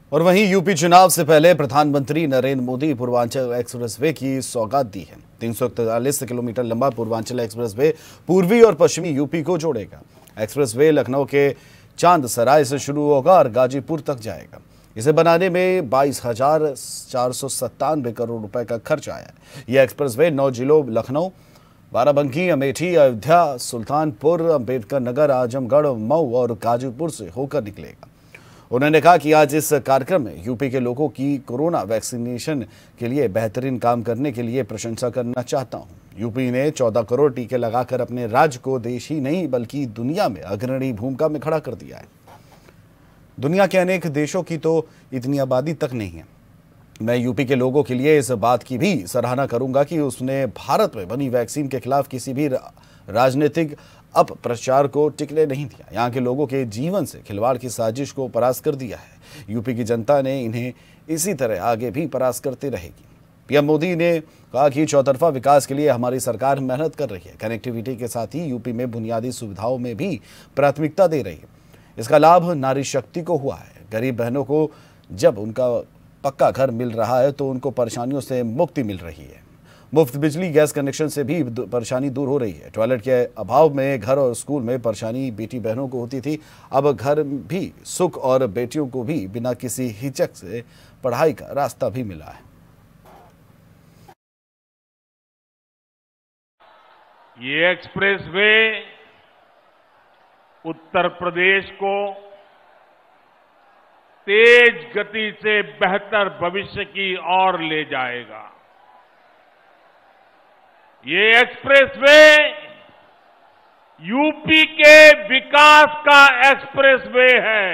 और वहीं यूपी चुनाव से पहले प्रधानमंत्री नरेंद्र मोदी पूर्वांचल एक्सप्रेसवे की सौगात दी है। 341 किलोमीटर लंबा पूर्वांचल एक्सप्रेसवे पूर्वी और पश्चिमी यूपी को जोड़ेगा। एक्सप्रेसवे लखनऊ के चांदसराय से शुरू होगा और गाजीपुर तक जाएगा। इसे बनाने में 22,497 करोड़ रुपए का खर्च आया है। यह एक्सप्रेसवे 9 जिलों लखनऊ, बाराबंकी, अमेठी, अयोध्या, सुल्तानपुर, अंबेडकर नगर, आजमगढ़, मऊ और गाजीपुर से होकर निकलेगा। उन्होंने कहा कि आज इस कार्यक्रम में यूपी के लोगों की कोरोना वैक्सीनेशन के लिए बेहतरीन काम करने के लिए प्रशंसा करना चाहता हूं। यूपी ने 14 करोड़ टीके लगाकर अपने राज्य को देश ही नहीं बल्कि दुनिया में अग्रणी भूमिका में खड़ा कर दिया है। दुनिया के अनेक देशों की तो इतनी आबादी तक नहीं है। मैं यूपी के लोगों के लिए इस बात की भी सराहना करूंगा कि उसने भारत में बनी वैक्सीन के खिलाफ किसी भी राजनीतिक अपप्रचार को टिकने नहीं दिया। यहाँ के लोगों के जीवन से खिलवाड़ की साजिश को परास्त कर दिया है। यूपी की जनता ने इन्हें इसी तरह आगे भी परास्त करती रहेगी। पीएम मोदी ने कहा कि चौतरफा विकास के लिए हमारी सरकार मेहनत कर रही है। कनेक्टिविटी के साथ ही यूपी में बुनियादी सुविधाओं में भी प्राथमिकता दे रही है। इसका लाभ नारी शक्ति को हुआ है। गरीब बहनों को जब उनका पक्का घर मिल रहा है तो उनको परेशानियों से मुक्ति मिल रही है। मुफ्त बिजली गैस कनेक्शन से भी परेशानी दूर हो रही है। टॉयलेट के अभाव में घर और स्कूल में परेशानी बेटी बहनों को होती थी, अब घर भी सुख और बेटियों को भी बिना किसी हिचक से पढ़ाई का रास्ता भी मिला है। ये एक्सप्रेसवे उत्तर प्रदेश को तेज गति से बेहतर भविष्य की ओर ले जाएगा। ये एक्सप्रेसवे यूपी के विकास का एक्सप्रेसवे है।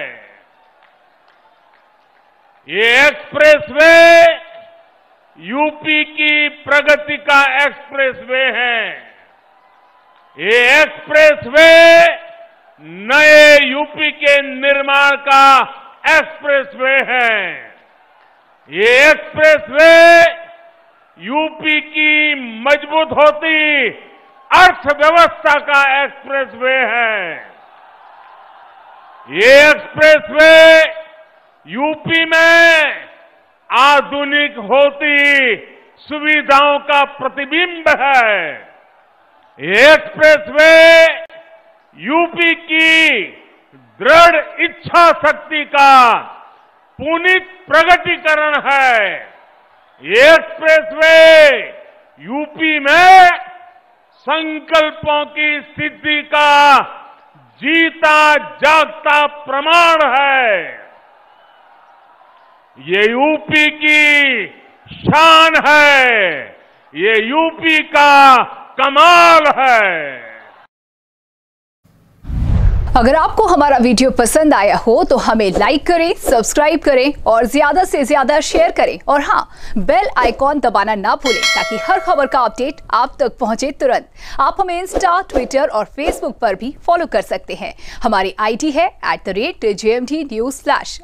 ये एक्सप्रेसवे यूपी की प्रगति का एक्सप्रेसवे है। ये एक्सप्रेसवे नए यूपी के निर्माण का एक्सप्रेसवे है। ये एक्सप्रेसवे यूपी की मजबूत होती अर्थव्यवस्था का एक्सप्रेसवे है। ये एक्सप्रेसवे यूपी में आधुनिक होती सुविधाओं का प्रतिबिंब है। ये एक्सप्रेसवे यूपी की दृढ़ इच्छा शक्ति का पुनीत प्रगटीकरण है। ये एक्सप्रेसवे यूपी में संकल्पों की सिद्धि का जीता जागता प्रमाण है। ये यूपी की शान है। ये यूपी का कमाल है। अगर आपको हमारा वीडियो पसंद आया हो तो हमें लाइक करें, सब्सक्राइब करें और ज्यादा से ज्यादा शेयर करें। और हाँ, बेल आइकॉन दबाना ना भूलें ताकि हर खबर का अपडेट आप तक पहुंचे तुरंत। आप हमें इंस्टा, ट्विटर और फेसबुक पर भी फॉलो कर सकते हैं। हमारी आईडी है @JMT News।